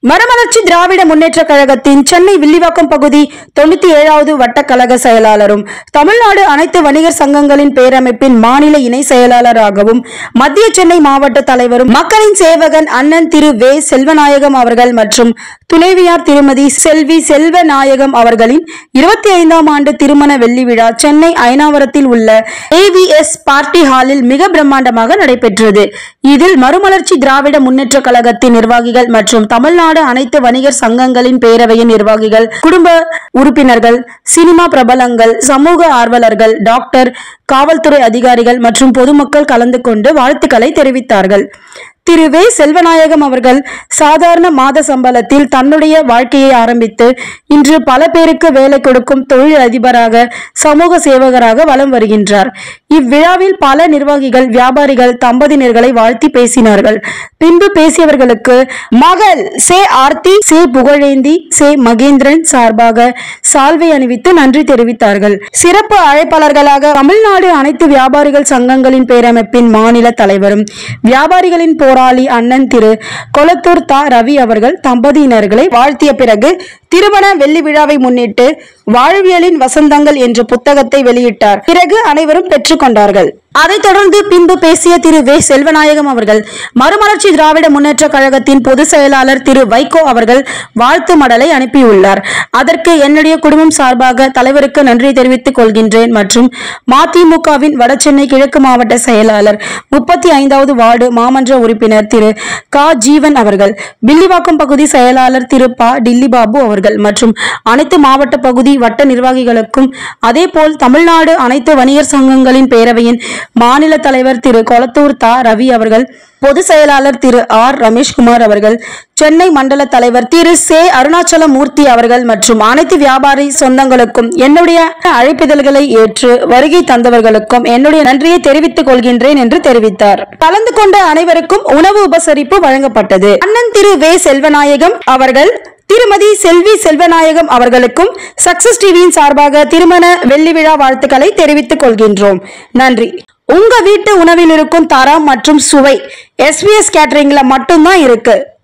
மறுமலர்ச்சி திராவிட முன்னேற்ற கழகத்தின் சென்னை வில்லிவாக்கம் பகுதி 97வது வட்ட கழக செயலாளரும் தமிழ்நாடு அனைத்து வணிகர் சங்கங்களின் பேரமைப்பின் மாநில இணை செயலாளராகவும் மத்திய சென்னை மாவட்ட தலைவரும் மக்களின் சேவகன் அண்ணன் திரு வே செல்வநாயகம் அவர்கள் மற்றும் துணைவியார் திருமதி செல்வி செல்வநாயகம் அவர்களின் 25ஆம் ஆண்டு திருமண வெள்ளி விழா சென்னை அயனாவரத்தில் உள்ள AVS பார்ட்டி ஹாலில் மிக பிரம்மாண்டமாக நடைபெற்றது. இதில் மறுமலர்ச்சி திராவிட முன்னேற்ற கழகத்தின் நிர்வாகிகள் மற்றும் தமிழ்நாடு அனைத்து வணிகர் சங்கங்களின் பேரவையின் நிர்வாகிகள், குடும்ப உறுப்பினர்கள், சினிமா பிரபலங்கள், சமூக ஆர்வலர்கள், டாக்டர், காவல்துறை அதிகாரிகள் மற்றும் பொதுமக்கள் கலந்து கொண்டு வாழ்த்துக்களை தெரிவித்தார்கள். திரு வே செல்வநாயகம் அவர்கள் சாதாரண மாத சம்பளத்தில் தன்னுடைய வாழ்க்கையை ஆரம்பித்து இன்று பல பேருக்கு வேலை கொடுக்கும் தொழில் அதிபராக, சமூக சேவகராக வலம் வருகின்றார். இவ்விழாவில் பல நிர்வாகிகள், வியாபாரிகள், தம்பதியினர்களை வாழ்த்தி பேசினார்கள். பின்பு பேசியவர்களுக்கு மகள் சே ஆர்த்தி, சே புகழேந்தி, சே மகேந்திரன் சார்பாக சால்வை அணிவித்து நன்றி தெரிவித்தார்கள். சிறப்பு அழைப்பாளர்களாக தமிழ்நாடு அனைத்து வியாபாரிகள் சங்கங்களின் பேரமைப்பின் மாநில தலைவரும் வியாபாரிகளின் போராளி அண்ணன் திரு கொளத்தூர் தா ரவி அவர்கள் தம்பதியினர்களை வாழ்த்திய பிறகு திருமண வெள்ளி விழாவை முன்னிட்டு வாழ்வியலின் வசந்தங்கள் என்ற புத்தகத்தை வெளியிட்டார். பிறகு அனைவரும் பெற்றுக்கொண்டார்கள். அதைத் தொடர்ந்து பின்பு பேசிய திரு வே செல்வநாயகம் அவர்கள் மறுமலர்ச்சி திராவிட முன்னேற்ற கழகத்தின் பொதுச் செயலாளர் திரு வைகோ அவர்கள் வாழ்த்து மடலை அனுப்பியுள்ளார். அதற்கு என்னுடைய குடும்பம் சார்பாக தலைவருக்கு நன்றி தெரிவித்துக் கொள்கின்றேன் மற்றும் மதிமுகவின் வடசென்னை கிழக்கு மாவட்ட செயலாளர் 35வது வார்டு மாமன்ற உறுப்பினர் திரு கா ஜீவன் அவர்கள், வில்லிவாக்கம் பகுதி செயலாளர் திரு ப டில்லி பாபு அவர்கள் மற்றும் அனைத்து மாவட்ட பகுதி வட்ட நிர்வாகிகளுக்கும், அதேபோல் தமிழ்நாடு அனைத்து வணிகர் சங்கங்களின் பேரவையின் மாநில தலைவர் திரு கொளத்தூர் தா ரவி அவர்கள், பொதுச் செயலாளர் திரு ஆர் ரமேஷ்குமார் அவர்கள், சென்னை மண்டல தலைவர் திரு சே அருணாச்சல மூர்த்தி அவர்கள் மற்றும் அனைத்து வியாபாரி சொந்தங்களுக்கும் என்னுடைய அழைப்பிதழ்களை ஏற்று வருகை தந்தவர்களுக்கும் என்னுடைய நன்றியை தெரிவித்துக் கொள்கின்றேன் என்று தெரிவித்தார். கலந்து கொண்ட அனைவருக்கும் உணவு உபசரிப்பு வழங்கப்பட்டது. அண்ணன் திரு வே செல்வநாயகம் அவர்கள் திருமதி செல்வி செல்வநாயகம் அவர்களுக்கும் சக்சஸ் டிவியின் சார்பாக திருமண வெள்ளி விழா வாழ்த்துக்களை தெரிவித்துக் கொள்கின்றோம். நன்றி. உங்க வீட்டு உணவில் இருக்கும் தரம் மற்றும் சுவை SVS கேட்டரிங்ல மட்டும்தான் இருக்கு.